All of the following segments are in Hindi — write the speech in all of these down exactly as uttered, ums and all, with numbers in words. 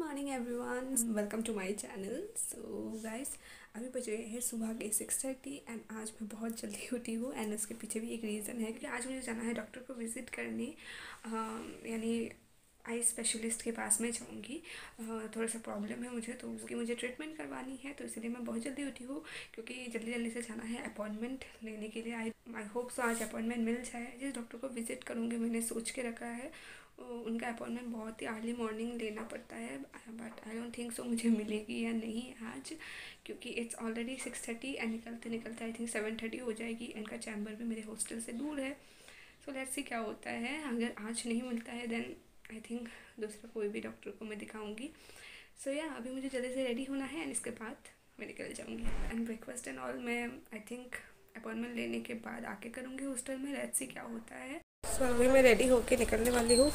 Morning everyone, welcome to my channel. So guys, अभी बज रहे हैं सुबह के सिक्स थर्टी एंड आज मैं बहुत जल्दी उठी हूँ एंड उसके पीछे भी एक रीज़न है कि आज मुझे जाना है डॉक्टर को विज़िट करने। अ, यानी आई स्पेशलिस्ट के पास में जाऊँगी। अ, थोड़ा सा प्रॉब्लम है मुझे, तो उसकी मुझे ट्रीटमेंट करवानी है, तो इसलिए मैं बहुत जल्दी उठी हूँ क्योंकि जल्दी जल्दी से जाना है अपॉइंटमेंट लेने के लिए। आई आई होप सो आज अपॉइंटमेंट मिल जाए। जिस डॉक्टर को विज़िट करूँगी मैंने सोच के रखा है, उनका अपॉइंटमेंट बहुत ही अर्ली मॉर्निंग लेना पड़ता है, but I don't think so मुझे मिलेगी या नहीं आज, क्योंकि it's already six thirty and निकलते निकलते आई थिंक सेवन थर्टी हो जाएगी। इनका चैम्बर भी मेरे हॉस्टल से दूर है। सो लेट्स सी क्या होता है। अगर आज नहीं मिलता है देन आई थिंक दूसरा कोई भी डॉक्टर को मैं दिखाऊंगी। सो so या yeah, अभी मुझे जल्दी से रेडी होना है एंड इसके बाद मैं निकल जाऊंगी। एंड ब्रेकफास्ट एंड ऑल मैं आई थिंक अपॉइंटमेंट लेने के बाद आके करूँगी हॉस्टल में। लेट्स सी क्या होता है। सो so, अभी मैं रेडी होके निकलने वाली हूँ।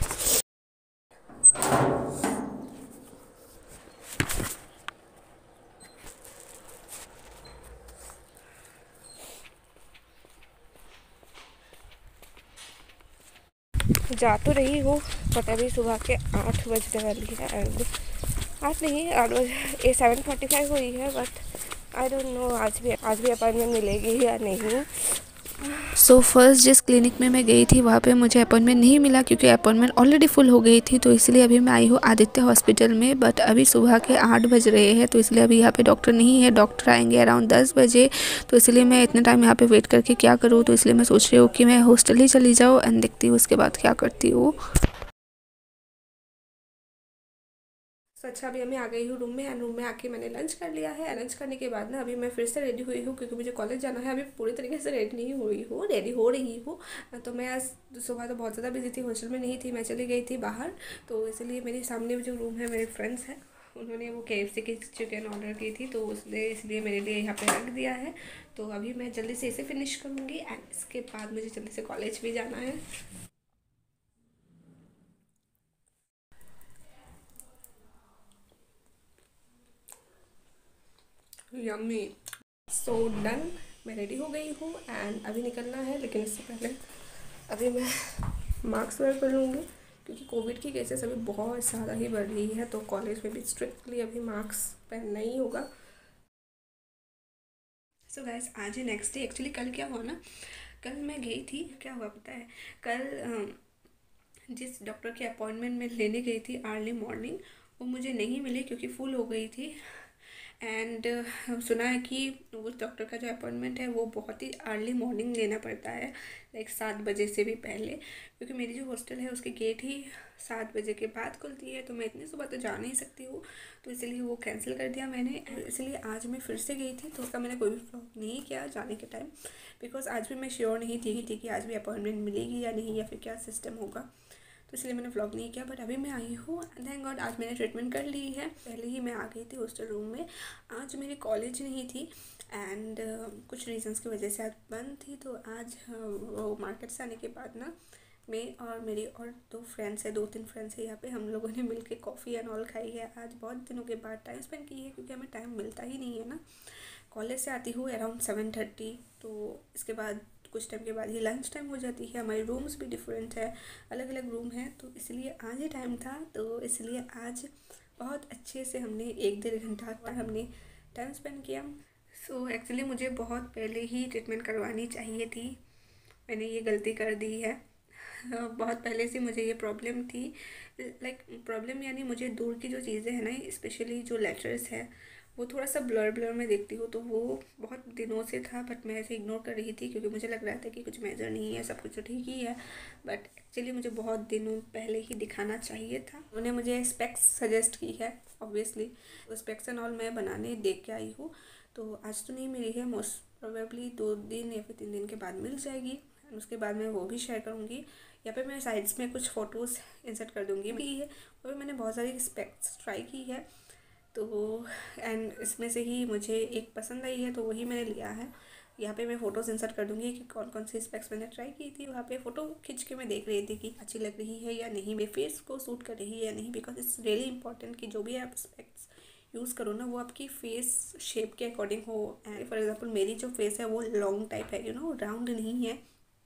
जा तो रही हूँ बट अभी सुबह के आठ बजने वाली है एंड आठ नहीं आठ बजे ए सेवन फोर्टी फाइव हुई है, बट आई डोंट नो आज भी आज भी अपॉइंटमेंट मिलेगी या नहीं। सो so, फर्स्ट जिस क्लिनिक में मैं गई थी वहाँ पे मुझे अपॉइंटमेंट नहीं मिला क्योंकि अपॉइंटमेंट ऑलरेडी फुल हो गई थी, तो इसलिए अभी मैं आई हूँ आदित्य हॉस्पिटल में। बट अभी सुबह के आठ बज रहे हैं, तो इसलिए अभी यहाँ पे डॉक्टर नहीं है। डॉक्टर आएंगे अराउंड दस बजे, तो इसलिए मैं इतने टाइम यहाँ पे वेट करके क्या करूँ। तो इसलिए मैं सोच रही हूँ कि मैं हॉस्टल ही चली जाऊँ एंड देखती हूँ उसके बाद क्या करती हूँ। तो अच्छा, अभी मैं आ गई हूँ रूम में एंड रूम में आके मैंने लंच कर लिया है। लंच करने के बाद ना अभी मैं फिर से रेडी हुई हूँ क्योंकि मुझे कॉलेज जाना है। अभी पूरी तरीके से रेडी नहीं हुई हूँ, रेडी हो रही हूँ। तो मैं आज सुबह तो बहुत ज़्यादा बिजी थी, हॉस्टल में नहीं थी, मैं चली गई थी बाहर। तो इसलिए मेरे सामने जो रूम है, मेरे फ्रेंड्स हैं, उन्होंने वो के एफ सी की चिकन ऑर्डर की थी, तो उसने इसलिए मेरे लिए यहाँ पे रख दिया है। तो अभी मैं जल्दी से इसे फिनिश करूँगी एंड इसके बाद मुझे जल्दी से कॉलेज भी जाना है। यम्मी। सो डन, मैं रेडी हो गई हूँ एंड अभी निकलना है, लेकिन इससे पहले अभी मैं मास्क वेयर कर लूँगी क्योंकि कोविड की केसेस अभी बहुत ज़्यादा ही बढ़ रही है, तो कॉलेज में भी स्ट्रिक्टली अभी मास्क पहनना ही होगा। सो गैस, आज ही नेक्स्ट डे। एक्चुअली कल क्या हुआ ना, कल मैं गई थी, क्या हुआ पता है, कल अम, जिस डॉक्टर की अपॉइंटमेंट मैं लेने गई थी अर्ली मॉर्निंग, वो मुझे नहीं मिली क्योंकि फुल हो गई थी। एंड uh, सुना है कि उस डॉक्टर का जो अपॉइंटमेंट है वो बहुत ही अर्ली मॉर्निंग लेना पड़ता है, लाइक सात बजे से भी पहले, क्योंकि मेरी जो हॉस्टल है उसकी गेट ही सात बजे के बाद खुलती है, तो मैं इतनी सुबह तो जा नहीं सकती हूँ। तो इसलिए वो कैंसिल कर दिया मैंने। इसलिए आज मैं फिर से गई थी, तो उसका मैंने कोई भी व्लॉग नहीं किया जाने के टाइम, बिकॉज आज भी मैं श्योर नहीं थी थी कि आज भी अपॉइंटमेंट मिलेगी या नहीं, या फिर क्या सिस्टम होगा, तो इसलिए मैंने व्लॉग नहीं किया। बट अभी मैं आई हूँ, थैंक गॉड आज मैंने ट्रीटमेंट कर ली है। पहले ही मैं आ गई थी हॉस्टल रूम में। आज मेरी कॉलेज नहीं थी एंड uh, कुछ रीजंस की वजह से आज बंद थी। तो आज uh, वो मार्केट से आने के बाद ना मैं और मेरी और दो फ्रेंड्स है, दो तीन फ्रेंड्स है यहाँ पे, हम लोगों ने मिलके कॉफ़ी एंड ऑल खाई है। आज बहुत दिनों के बाद टाइम स्पेंड की है क्योंकि हमें टाइम मिलता ही नहीं है ना। कॉलेज से आती हूँ अराउंड सेवन थर्टी, तो इसके बाद कुछ टाइम के बाद ही लंच टाइम हो जाती है। हमारे रूम्स भी डिफरेंट है, अलग अलग रूम हैं, तो इसलिए आज ही टाइम था, तो इसलिए आज बहुत अच्छे से हमने एक डेढ़ घंटा का हमने टाइम स्पेंड किया। सो एक्चुअली मुझे बहुत पहले ही ट्रीटमेंट करवानी चाहिए थी, मैंने ये गलती कर दी है। बहुत पहले से मुझे ये प्रॉब्लम थी, लाइक प्रॉब्लम यानी मुझे दूर की जो चीज़ें हैं ना, स्पेशली जो लेटर्स है वो थोड़ा सा ब्लर ब्लर में देखती हूँ, तो वो बहुत दिनों से था, बट मैं ऐसे इग्नोर कर रही थी क्योंकि मुझे लग रहा था कि कुछ मेजर नहीं है, सब कुछ तो ठीक ही है। बट एक्चुअली मुझे बहुत दिनों पहले ही दिखाना चाहिए था। उन्होंने मुझे स्पेक्स सजेस्ट की है, ऑब्वियसली स्पेक्स एंड ऑल मैं बनाने देख के आई हूँ, तो आज तो नहीं मिली है, मोस्ट प्रोबेबली दो दिन या फिर तीन दिन के बाद मिल जाएगी। उसके बाद मैं वो भी शेयर करूँगी। यहाँ पे मैं साइड्स में कुछ फ़ोटोज़ इंसर्ट कर दूँगी भी है, और मैंने बहुत सारी स्पेक्स ट्राई की है, तो एंड इसमें से ही मुझे एक पसंद आई है, तो वही मैंने लिया है। यहाँ पे मैं फ़ोटोज़ इंसर्ट कर दूँगी कि कौन कौन सी स्पेक्स मैंने ट्राई की थी। वहाँ पे फ़ोटो खींच के मैं देख रही थी कि अच्छी लग रही है या नहीं, मेरे फेस को सूट कर रही है या नहीं, बिकॉज इट्स रियली इंपॉर्टेंट कि जो भी आप स्पेक्स यूज़ करो ना वो आपकी फेस शेप के अकॉर्डिंग हो। एंड फॉर एग्जांपल मेरी जो फेस है वो लॉन्ग टाइप है, यू नो राउंड नहीं है,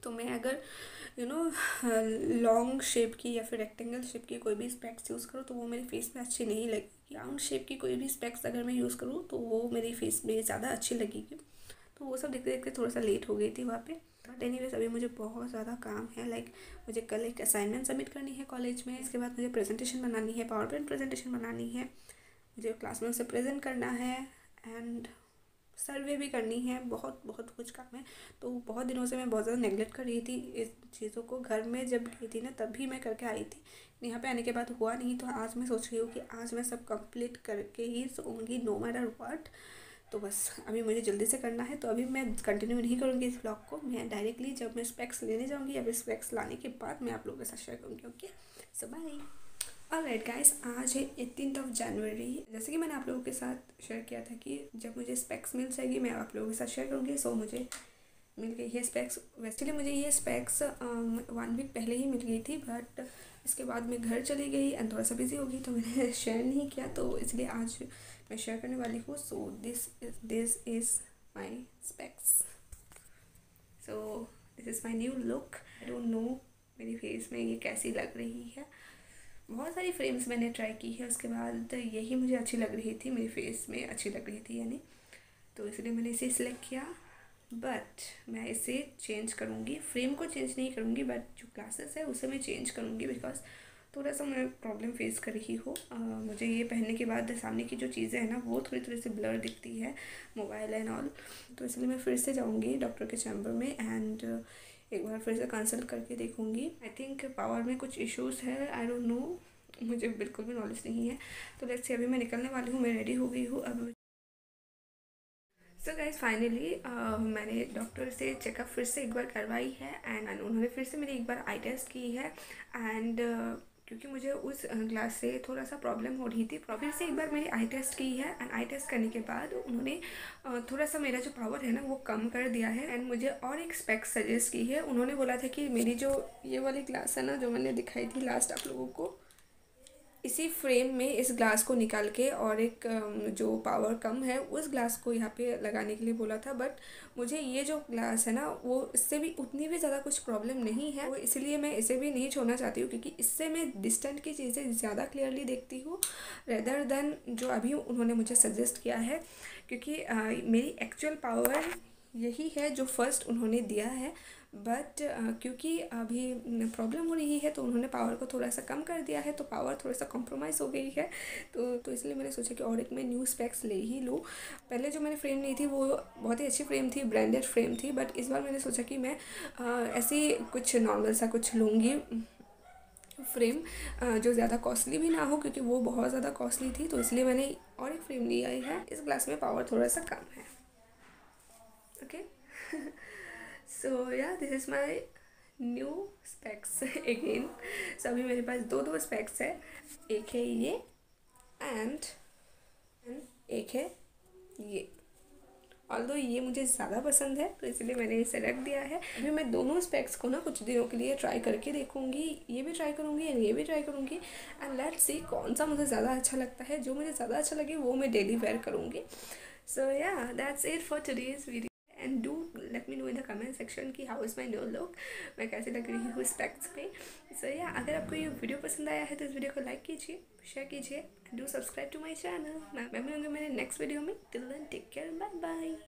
तो मैं अगर यू नो लॉन्ग शेप की या फिर रेक्टेंगल शेप की कोई भी स्पेक्स यूज़ करूँ तो वो मेरे फेस पे अच्छी नहीं लगेगी। राउंड शेप की कोई भी स्पेक्स अगर मैं यूज़ करूँ तो वो मेरे फेस में ज़्यादा अच्छी लगेगी। तो वो सब देखते देखते थोड़ा सा लेट हो गई थी वहाँ पे। बट एनीवेज अभी मुझे बहुत ज़्यादा काम है। लाइक मुझे कल एक असाइनमेंट सबमिट करनी है कॉलेज में, इसके बाद मुझे प्रेजेंटेशन बनानी है, पावर पॉइंट प्रेजेंटेशन बनानी है, मुझे क्लास में उसे प्रेजेंट करना है एंड सर्वे भी करनी है। बहुत बहुत कुछ काम है। तो बहुत दिनों से मैं बहुत ज़्यादा नेगलेक्ट कर रही थी इस चीज़ों को। घर में जब गई थी ना तभी मैं करके आई थी, यहाँ पे आने के बाद हुआ नहीं। तो आज मैं सोच रही हूँ कि आज मैं सब कंप्लीट करके ही सोऊंगी नो मैटर व्हाट। तो बस अभी मुझे जल्दी से करना है। तो अभी मैं कंटिन्यू नहीं करूँगी इस ब्लॉग को। मैं डायरेक्टली जब मैं स्पेक्स लेने जाऊँगी या फिर स्पेक्स लाने के बाद मैं आप लोगों के साथ शेयर करूँगी। Okay, so bye. Alright guys, आज है एटीनथ ऑफ जनवरी। जैसे कि मैंने आप लोगों के साथ शेयर किया था कि जब मुझे स्पेक्स मिल जाएगी मैं आप लोगों के साथ शेयर करूँगी। सो मुझे मिल गई है स्पेक्स। वैसे मुझे ये स्पेक्स वन वीक पहले ही मिल गई थी, बट इसके बाद मैं घर चली गई एंड थोड़ा सा बिजी हो गई तो मैंने शेयर नहीं किया। तो इसलिए आज मैं शेयर करने वाली हूँ। So this this is my specs. So this is my new look. I don't know मेरी फेस में ये कैसी लग रही है। बहुत सारी फ्रेम्स मैंने ट्राई की है, उसके बाद यही मुझे अच्छी लग रही थी, मेरी फेस में अच्छी लग रही थी यानी। तो इसलिए मैंने इसे सिलेक्ट किया। बट मैं इसे चेंज करूँगी, फ्रेम को चेंज नहीं करूँगी, बट जो ग्लासेस है उसे मैं चेंज करूँगी बिकॉज थोड़ा सा मैं प्रॉब्लम फेस कर रही हूँ। मुझे ये पहनने के बाद सामने की जो चीज़ें हैं ना वो थोड़ी थोड़ी सी ब्लर दिखती है, मोबाइल एंड ऑल। तो इसलिए मैं फिर से जाऊँगी डॉक्टर के चैम्बर में एंड एक बार फिर से कंसल्ट करके देखूँगी। आई थिंक पावर में कुछ इश्यूज़ है, आई डोंट नो, मुझे बिल्कुल भी नॉलेज नहीं है। तो लेट्स सी, अभी मैं निकलने वाली हूँ, मैं रेडी हो गई हूँ अब। सो गाइज फाइनली मैंने डॉक्टर से चेकअप फिर से एक बार करवाई है एंड उन्होंने फिर से मेरी एक बार आई टेस्ट की है एंड uh, क्योंकि मुझे उस ग्लास से थोड़ा सा प्रॉब्लम हो रही थी, फिर से एक बार मेरी आई टेस्ट की है एंड आई टेस्ट करने के बाद उन्होंने uh, थोड़ा सा मेरा जो पावर है ना वो कम कर दिया है एंड मुझे और एक स्पेक्स सजेस्ट की है। उन्होंने बोला था कि मेरी जो ये वाली ग्लास है ना जो मैंने दिखाई थी लास्ट आप लोगों को, इसी फ्रेम में इस ग्लास को निकाल के और एक जो पावर कम है उस ग्लास को यहाँ पे लगाने के लिए बोला था। बट मुझे ये जो ग्लास है ना वो इससे भी उतनी भी ज़्यादा कुछ प्रॉब्लम नहीं है, वो इसलिए मैं इसे भी नहीं छोड़ना चाहती हूँ क्योंकि इससे मैं डिस्टेंट की चीज़ें ज़्यादा क्लियरली देखती हूँ रेदर देन जो अभी उन्होंने मुझे सजेस्ट किया है। क्योंकि आ, मेरी एक्चुअल पावर यही है जो फर्स्ट उन्होंने दिया है, बट uh, क्योंकि अभी प्रॉब्लम हो रही है तो उन्होंने पावर को थोड़ा सा कम कर दिया है, तो पावर थोड़ा सा कॉम्प्रोमाइज़ हो गई है। तो तो इसलिए मैंने सोचा कि और एक मैं न्यू स्पेक्स ले ही लूँ। पहले जो मैंने फ्रेम ली थी वो बहुत ही अच्छी फ्रेम थी, ब्रांडेड फ्रेम थी, बट इस बार मैंने सोचा कि मैं uh, ऐसी कुछ नॉर्मल सा कुछ लूँगी फ्रेम uh, जो ज़्यादा कॉस्टली भी ना हो क्योंकि वो बहुत ज़्यादा कॉस्टली थी। तो इसलिए मैंने और एक फ्रेम लिया है। इस ग्लास में पावर थोड़ा सा कम है। Okay so ya this is my new specs again. So अभी मेरे पास दो दो स्पेक्स है, एक है ये एंड एक है ये। ऑल्दो ये मुझे ज़्यादा पसंद है तो इसलिए मैंने इसे रख दिया है। अभी मैं दोनों स्पेक्स को ना कुछ दिनों के लिए ट्राई करके देखूँगी, ये भी ट्राई करूँगी एंड ये भी ट्राई करूँगी एंड लेट्स सी कौन सा मुझे ज़्यादा अच्छा लगता है। जो मुझे ज़्यादा अच्छा लगे वो मैं डेली वेयर करूँगी। So ya that's it for today's video and do let me know in the comment section कि how is my new look, मैं कैसे लग रही हूँ स्पेक्स पे। सो या अगर आपको ये वीडियो पसंद आया है तो इस वीडियो को लाइक कीजिए, शेयर कीजिए, do subscribe to my channel. मैं मिलूंगी मेरे नेक्स्ट वीडियो में। Till then take care, bye bye.